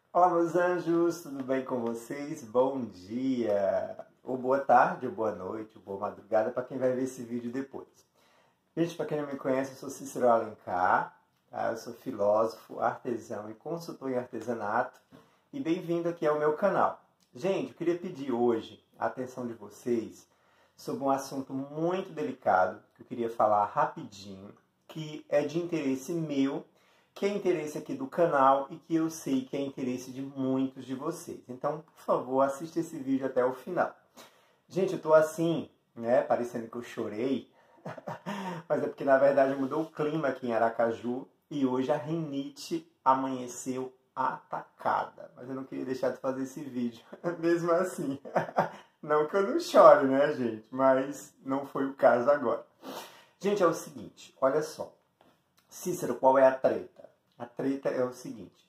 Olá, meus anjos, tudo bem com vocês? Bom dia, ou boa tarde, ou boa noite, ou boa madrugada para quem vai ver esse vídeo depois. Gente, para quem não me conhece, eu sou Cícero Alencar, tá? Eu sou filósofo, artesão e consultor em artesanato e bem-vindo aqui ao meu canal. Gente, eu queria pedir hoje a atenção de vocês sobre um assunto muito delicado que eu queria falar rapidinho, que é de interesse meu, que é interesse aqui do canal e que eu sei que é interesse de muitos de vocês. Então, por favor, assista esse vídeo até o final. Gente, eu tô assim, né, parecendo que eu chorei, mas é porque, na verdade, mudou o clima aqui em Aracaju e hoje a rinite amanheceu atacada. Mas eu não queria deixar de fazer esse vídeo, mesmo assim. Não que eu não chore, né, gente? Mas não foi o caso agora. Gente, é o seguinte, olha só. Cícero, qual é a treta? A treta é o seguinte.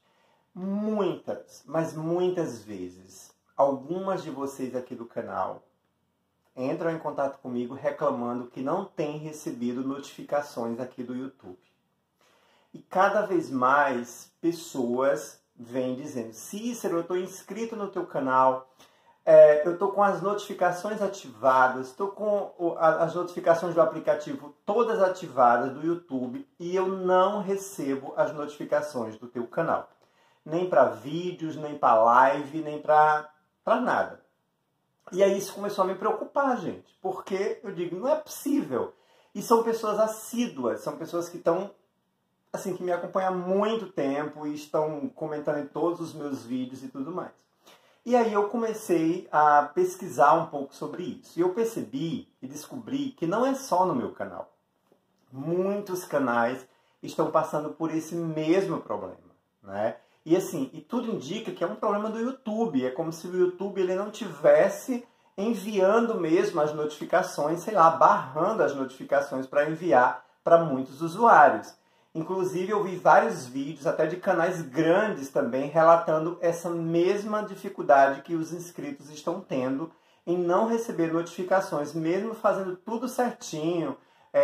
Muitas, mas muitas vezes, algumas de vocês aqui do canal entram em contato comigo reclamando que não têm recebido notificações aqui do YouTube. E cada vez mais pessoas vêm dizendo: Cícero, eu estou inscrito no teu canal, eu estou com as notificações ativadas, estou com as notificações do aplicativo todas ativadas do YouTube e eu não recebo as notificações do teu canal. Nem para vídeos, nem para live, nem para nada. E aí isso começou a me preocupar, gente, porque eu digo, não é possível. E são pessoas assíduas, são pessoas que estão, assim, que me acompanham há muito tempo e estão comentando em todos os meus vídeos e tudo mais. E aí eu comecei a pesquisar um pouco sobre isso. E eu percebi e descobri que não é só no meu canal. Muitos canais estão passando por esse mesmo problema, né? E assim, e tudo indica que é um problema do YouTube. É como se o YouTube ele não tivesse enviando mesmo as notificações, sei lá, barrando as notificações para enviar para muitos usuários. Inclusive, eu vi vários vídeos, até de canais grandes também, relatando essa mesma dificuldade que os inscritos estão tendo em não receber notificações, mesmo fazendo tudo certinho,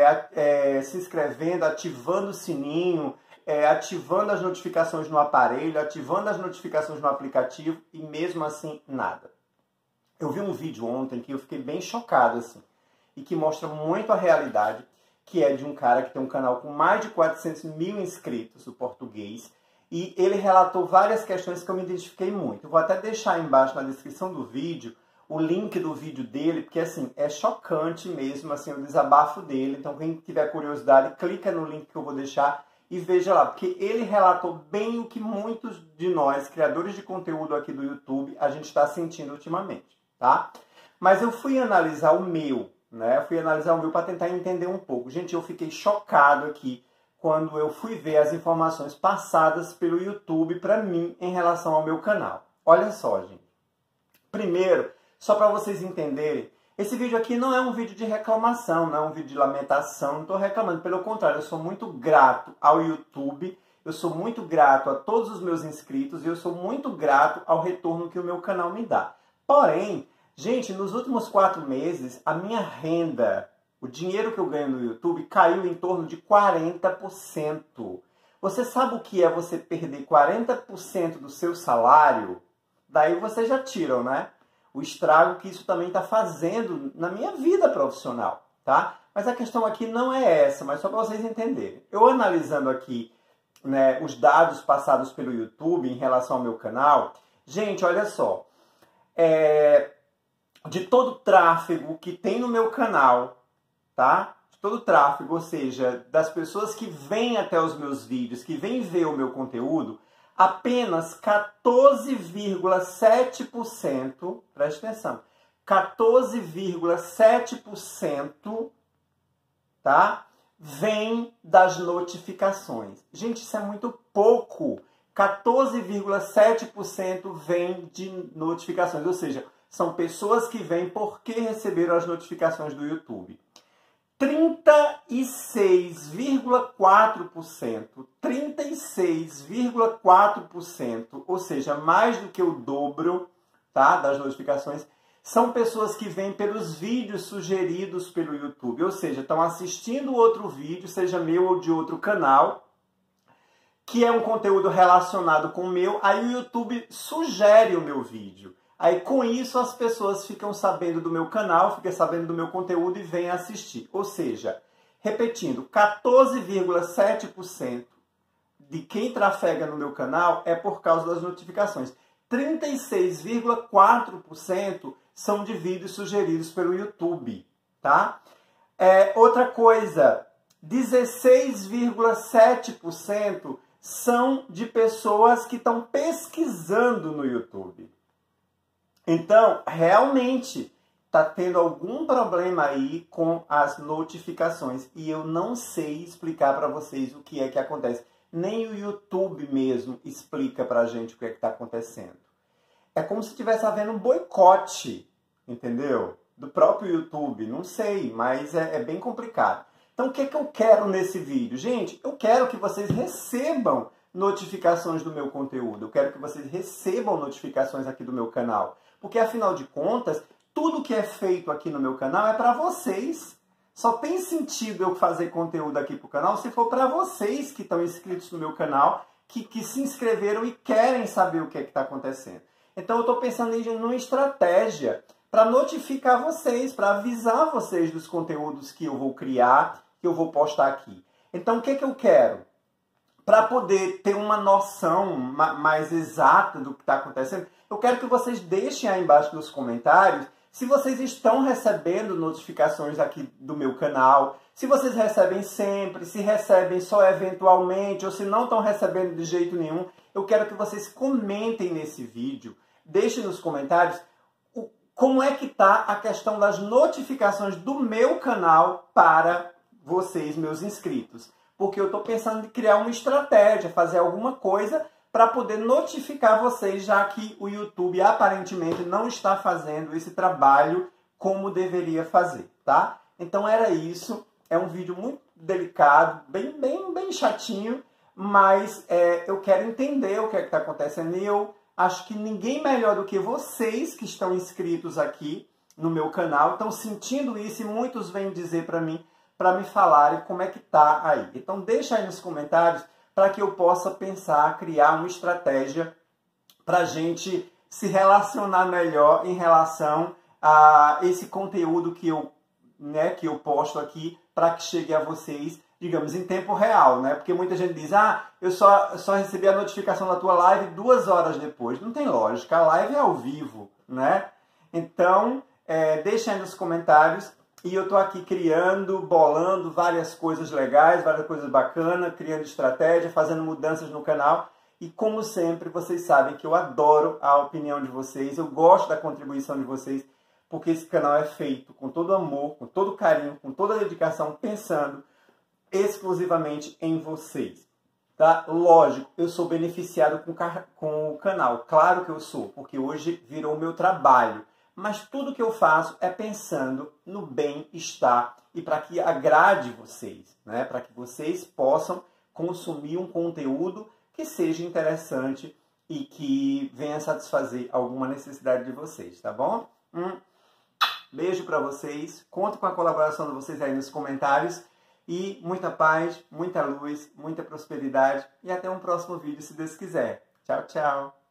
se inscrevendo, ativando o sininho, ativando as notificações no aparelho, ativando as notificações no aplicativo, e mesmo assim, nada. Eu vi um vídeo ontem que eu fiquei bem chocado, assim, e que mostra muito a realidade, que é de um cara que tem um canal com mais de 400 mil inscritos, o português, e ele relatou várias questões que eu me identifiquei muito. Eu vou até deixar aí embaixo na descrição do vídeo o link do vídeo dele, porque assim, é chocante mesmo assim, o desabafo dele. Então quem tiver curiosidade, clica no link que eu vou deixar e veja lá, porque ele relatou bem o que muitos de nós, criadores de conteúdo aqui do YouTube, a gente está sentindo ultimamente, tá? Mas eu fui analisar o meu, né? Fui analisar o meu para tentar entender um pouco. Gente, eu fiquei chocado aqui quando eu fui ver as informações passadas pelo YouTube para mim em relação ao meu canal. Olha só, gente. Primeiro, só para vocês entenderem, esse vídeo aqui não é um vídeo de reclamação, não é um vídeo de lamentação, não estou reclamando. Pelo contrário, eu sou muito grato ao YouTube, eu sou muito grato a todos os meus inscritos e eu sou muito grato ao retorno que o meu canal me dá. Porém, gente, nos últimos 4 meses, a minha renda, o dinheiro que eu ganho no YouTube, caiu em torno de 40%. Você sabe o que é você perder 40% do seu salário? Daí vocês já tiram, né? O estrago que isso também está fazendo na minha vida profissional, tá? Mas a questão aqui não é essa, mas só para vocês entenderem. Eu analisando aqui, né, os dados passados pelo YouTube em relação ao meu canal, gente, olha só. De todo o tráfego que tem no meu canal, tá? De todo o tráfego, ou seja, das pessoas que vêm até os meus vídeos, que vêm ver o meu conteúdo, apenas 14,7%, preste atenção, 14,7%, tá? Vem das notificações. Gente, isso é muito pouco. 14,7% vem de notificações, ou seja, são pessoas que vêm porque receberam as notificações do YouTube. 36,4%, ou seja, mais do que o dobro, tá, das notificações, são pessoas que vêm pelos vídeos sugeridos pelo YouTube, ou seja, estão assistindo outro vídeo, seja meu ou de outro canal, que é um conteúdo relacionado com o meu, aí o YouTube sugere o meu vídeo. Aí com isso as pessoas ficam sabendo do meu canal, ficam sabendo do meu conteúdo e vêm assistir. Ou seja, repetindo, 14,7% de quem trafega no meu canal é por causa das notificações. 36,4% são de vídeos sugeridos pelo YouTube, tá? Outra coisa, 16,7% são de pessoas que estão pesquisando no YouTube. Então, realmente, está tendo algum problema aí com as notificações. E eu não sei explicar para vocês o que é que acontece. Nem o YouTube mesmo explica para a gente o que é que está acontecendo. É como se estivesse havendo um boicote, entendeu? Do próprio YouTube. Não sei, mas é bem complicado. Então, o que é que eu quero nesse vídeo? Gente, eu quero que vocês recebam notificações do meu conteúdo. Eu quero que vocês recebam notificações aqui do meu canal. Porque, afinal de contas, tudo que é feito aqui no meu canal é para vocês. Só tem sentido eu fazer conteúdo aqui para o canal se for para vocês que estão inscritos no meu canal, que se inscreveram e querem saber o que é que está acontecendo. Então, eu estou pensando em uma estratégia para notificar vocês, para avisar vocês dos conteúdos que eu vou criar, que eu vou postar aqui. Então, o que é que eu quero? Para poder ter uma noção mais exata do que está acontecendo, eu quero que vocês deixem aí embaixo nos comentários se vocês estão recebendo notificações aqui do meu canal, se vocês recebem sempre, se recebem só eventualmente, ou se não estão recebendo de jeito nenhum. Eu quero que vocês comentem nesse vídeo, deixem nos comentários como é que está a questão das notificações do meu canal para vocês, meus inscritos. Porque eu estou pensando em criar uma estratégia, fazer alguma coisa para poder notificar vocês, já que o YouTube aparentemente não está fazendo esse trabalho como deveria fazer, tá? Então era isso. É um vídeo muito delicado, bem chatinho, mas eu quero entender o que é que está acontecendo. E eu acho que ninguém melhor do que vocês que estão inscritos aqui no meu canal estão sentindo isso e muitos vêm dizer para mim, para me falarem como é que tá aí. Então deixa aí nos comentários para que eu possa pensar, criar uma estratégia para a gente se relacionar melhor em relação a esse conteúdo que eu posto aqui para que chegue a vocês, digamos, em tempo real, né? Porque muita gente diz, eu só recebi a notificação da tua live 2 horas depois. Não tem lógica, a live é ao vivo, né? Então, deixa aí nos comentários. E eu estou aqui criando, bolando várias coisas legais, várias coisas bacanas, criando estratégia, fazendo mudanças no canal. E como sempre, vocês sabem que eu adoro a opinião de vocês, eu gosto da contribuição de vocês, porque esse canal é feito com todo amor, com todo carinho, com toda dedicação, pensando exclusivamente em vocês. Tá? Lógico, eu sou beneficiado com o canal, claro que eu sou, porque hoje virou o meu trabalho. Mas tudo que eu faço é pensando no bem-estar e para que agrade vocês, né? Para que vocês possam consumir um conteúdo que seja interessante e que venha satisfazer alguma necessidade de vocês, tá bom? Beijo para vocês, conto com a colaboração de vocês aí nos comentários e muita paz, muita luz, muita prosperidade e até um próximo vídeo, se Deus quiser. Tchau, tchau!